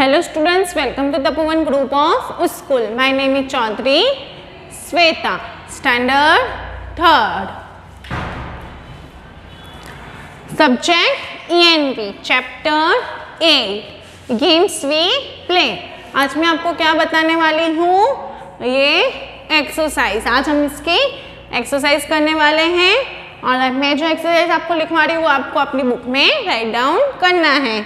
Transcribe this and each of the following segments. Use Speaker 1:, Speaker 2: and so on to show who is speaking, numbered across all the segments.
Speaker 1: Hello students, welcome to Tapovan group of school. My name is Chaudhary Sweta, standard 3rd. Subject ENV, chapter 8, games we play. आज मैं आपको क्या बताने वाली हूँ, ये एक्सरसाइज। आज हम इसकी एक्सरसाइज करने वाले हैं और मैं जो एक्सरसाइज आपको लिखवा रही हूँ वो आपको अपनी बुक में राइट डाउन करना है।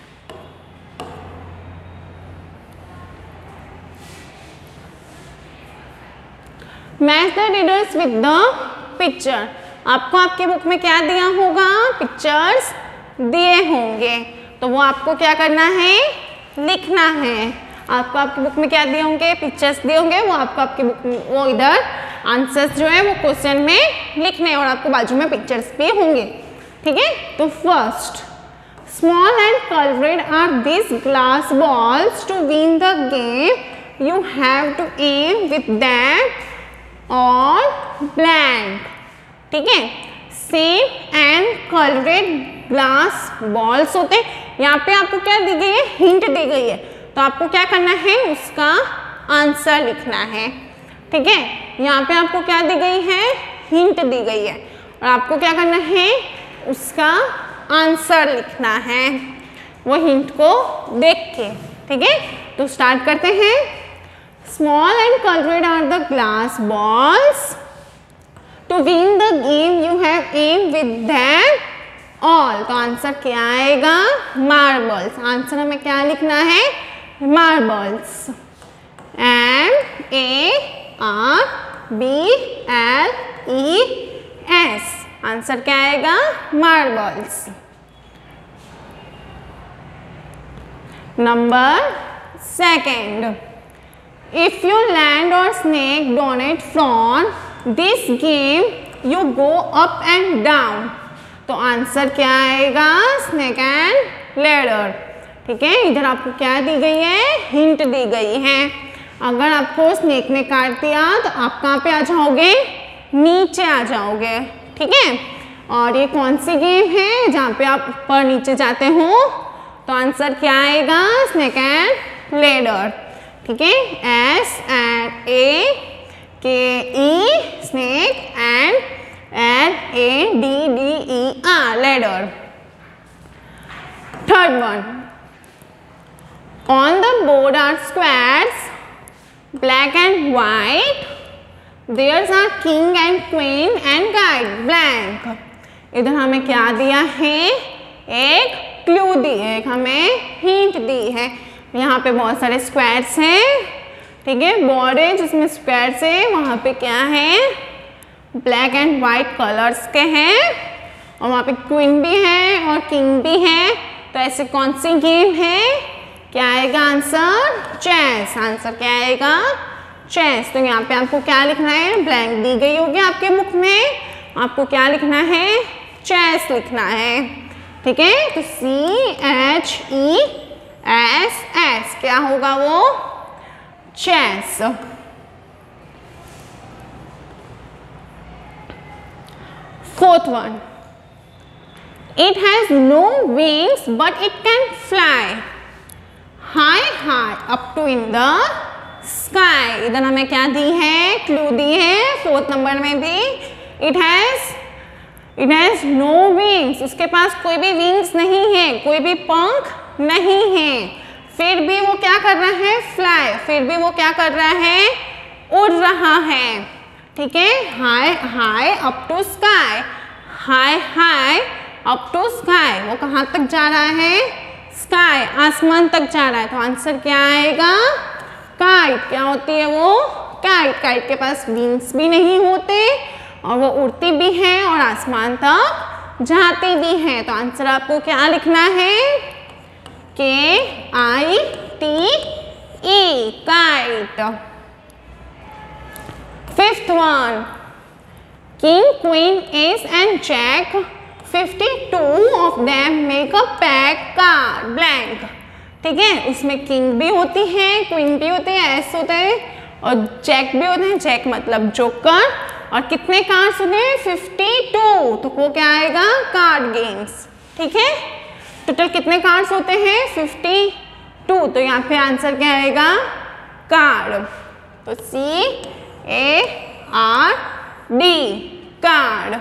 Speaker 1: Match the readers with the picture. आपको आपकी बुक में क्या दिया होगा, पिक्चर्स दिए होंगे, तो वो आपको क्या करना है, लिखना है। आपको आपकी बुक में क्या दिए होंगे, पिक्चर्स दिए होंगे, वो आपको आपकी बुक में वो इधर आंसर्स जो है वो क्वेश्चन में लिखने और आपको बाजू में पिक्चर्स भी होंगे। ठीक है, तो first, small and coloured are this glass balls. To win the game you have to aim with that और ब्लैंक। ठीक है, same and coloured glass balls होते हैं। यहाँ पे आपको क्या दी गई है, हिंट दी गई है, तो आपको क्या करना है, उसका आंसर लिखना है। ठीक है, यहाँ पे आपको क्या दी गई है, हिंट दी गई है और आपको क्या करना है, उसका आंसर लिखना है वो हिंट को देख के। ठीक है, तो स्टार्ट करते हैं। Small and colored are the glass balls. To win the game, you have aimed with them all. तो आंसर क्या आएगा, marbles। आंसर हमें क्या लिखना है, marbles। M-A-R-B-L-E-S। आंसर क्या आएगा, marbles। Number second, if you land or snake donate from this game you go up and down। तो आंसर क्या आएगा, स्नेक एंड लैडर। ठीक है, इधर आपको क्या दी गई है, हिंट दी गई है। अगर आपको स्नेक ने काट दिया तो आप कहाँ पे आ जाओगे, नीचे आ जाओगे। ठीक है, और ये कौन सी गेम है जहाँ पे आप ऊपर नीचे जाते हो, तो आंसर क्या आएगा, स्नेक एंड लैडर। ठीक है, S-N-A-K-E, snake, and L-A-D-D-E-R, ladder. Third one, on the board are squares, black and white. There's are king and queen and guide, blank. इधर हमें क्या दिया है, एक क्लू दी है, एक हमें हिंट दी है। यहाँ पे बहुत सारे स्क्वायर्स हैं। ठीक है, बोर्ड है जिसमें स्क्वायर्स है, वहाँ पे क्या है, ब्लैक एंड वाइट कलर्स के हैं और वहाँ पे क्वीन भी है और किंग भी है। तो ऐसे कौन सी गेम है, क्या आएगा आंसर, चेस। आंसर क्या आएगा, चेस। तो यहाँ पे आपको क्या लिखना है, ब्लैंक दी गई होगी आपके बुक में, आपको क्या लिखना है, चेस लिखना है। ठीक है, तो C-H-E-S-S क्या होगा वो, chess. Fourth one, it has no wings but it can fly high high up to in the sky. इधर हमें क्या दी है, क्लू दी है फोर्थ नंबर में भी। इट हैज नो विंग्स, उसके पास कोई भी विंग्स नहीं है, कोई भी पंख नहीं है, फिर भी वो क्या कर रहा है, फ्लाई, फिर भी वो क्या कर रहा है, उड़ रहा है। ठीक है, high high up to sky, high high up to sky, वो कहाँ तक जा रहा है, स्काई, आसमान तक जा रहा है। तो आंसर क्या आएगा, काइट। क्या होती है वो, काइट। काइट के पास विंग्स भी नहीं होते और वो उड़ती भी है और आसमान तक जाती भी है। तो आंसर आपको क्या लिखना है, K-I-T-E, kite। Fifth one, king, queen, ace and jack, 52 of them make a pack card, blank। ठीक है, उसमें किंग भी होती है, क्वीन भी होती है, एस होते हैं और जैक भी होते हैं। जैक मतलब जोकर। और कितने कार्ड्स होते हैं, 52। तो वो क्या आएगा, कार्ड गेम्स। ठीक है, टोटल कितने कार्ड्स होते हैं, 52 2, तो यहाँ पे आंसर क्या आएगा? कार्ड। तो CARD, card.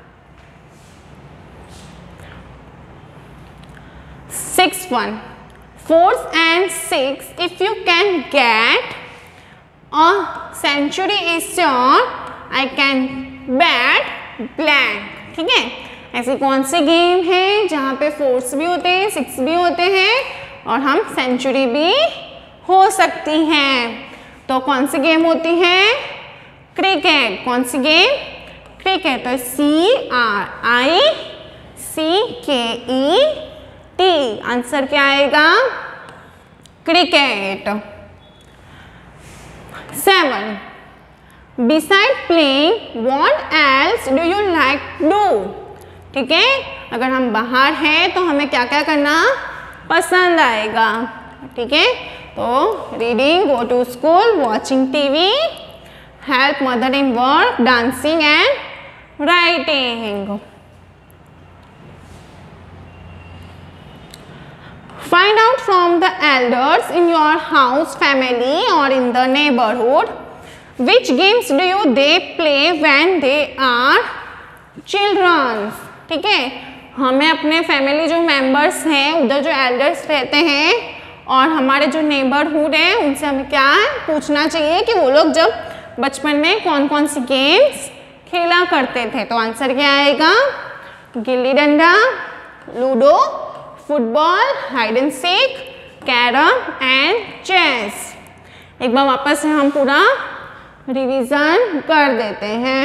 Speaker 1: 6th one, 4 and 6, if you can get a century is sure, I can bet blank। ठीक है, ऐसी कौन सी गेम है जहाँ पे 4s भी होते हैं, 6 भी होते हैं और हम सेंचुरी भी हो सकती हैं? तो कौन सी गेम होती है? क्रिकेट। कौन सी गेम? क्रिकेट। तो CRICKET, आंसर क्या आएगा? Cricket. 7, beside playing what else do you like do? ठीक है, अगर हम बाहर हैं तो हमें क्या क्या करना पसंद आएगा? ठीक है, तो reading, go to school, watching TV, help mother in work, dancing and writing. Find out from the elders in your house, family or in the neighborhood which games do you they play when they are children। ठीक है, हमें अपने family जो members हैं, उधर जो elders रहते हैं और हमारे जो नेबरहुड है, उनसे हमें क्या पूछना चाहिए कि वो लोग जब बचपन में कौन कौन सी गेम्स खेला करते थे। तो आंसर क्या आएगा? Gilli danda, ludo, football, hide and seek, carrom and chess. एक बार वापस से हम पूरा रिवीजन कर देते हैं।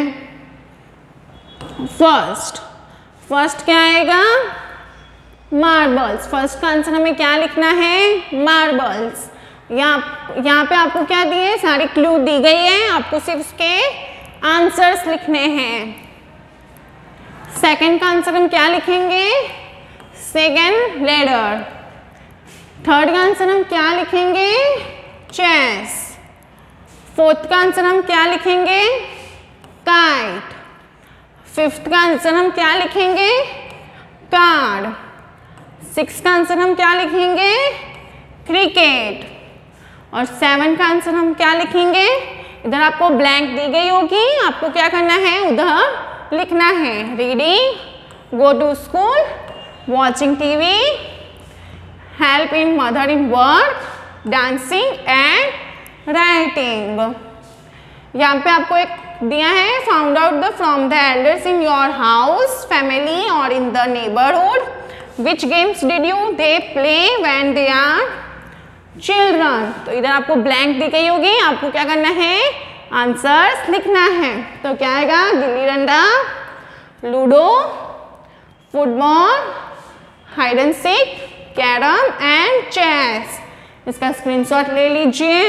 Speaker 1: फर्स्ट क्या आएगा? मार्बल्स। फर्स्ट का आंसर हमें क्या लिखना है? मार्बल्स। यहाँ पे आपको क्या दिए? सारी क्लू दी गई है, आपको सिर्फ उसके आंसर्स लिखने हैं। सेकंड का आंसर हम क्या लिखेंगे? Second, ladder. थर्ड का आंसर हम क्या लिखेंगे? चेस। फोर्थ का आंसर हम क्या लिखेंगे? काइट। फिफ्थ का आंसर हम क्या लिखेंगे? कार्ड। सिक्स्थ का आंसर हम क्या लिखेंगे? क्रिकेट। और 7 का आंसर हम क्या लिखेंगे? इधर आपको ब्लैंक दी गई होगी, आपको क्या करना है? उधर लिखना है। Reading, go to school, watching TV, help in mother in work, dancing and writing. यहाँ पे आपको एक दिया है, found out the from the elders in your house, family और in the neighbourhood which games did you they play when they are children. तो इधर आपको ब्लैंक दी गई होगी, आपको क्या करना है? आंसर्स लिखना है। तो क्या आएगा? Gilli danda, ludo, football, hide and seek, carrom and chess. इसका स्क्रीनशॉट ले लीजिए।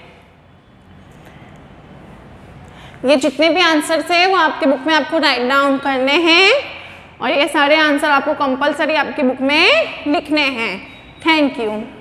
Speaker 1: ये जितने भी आंसर्स है वो आपके बुक में आपको राइट डाउन करने हैं और ये सारे आंसर आपको कंपलसरी आपकी बुक में लिखने हैं। Thank you.